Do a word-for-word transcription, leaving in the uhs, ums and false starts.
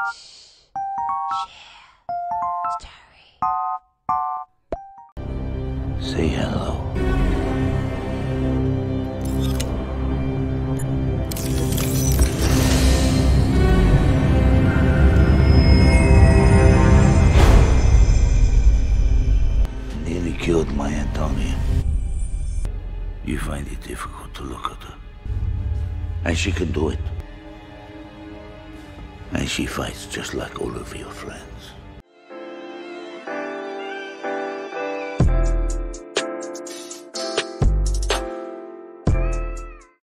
Say hello. Nearly killed my Antonia. You find it difficult to look at her. And she can do it. And she fights just like all of your friends.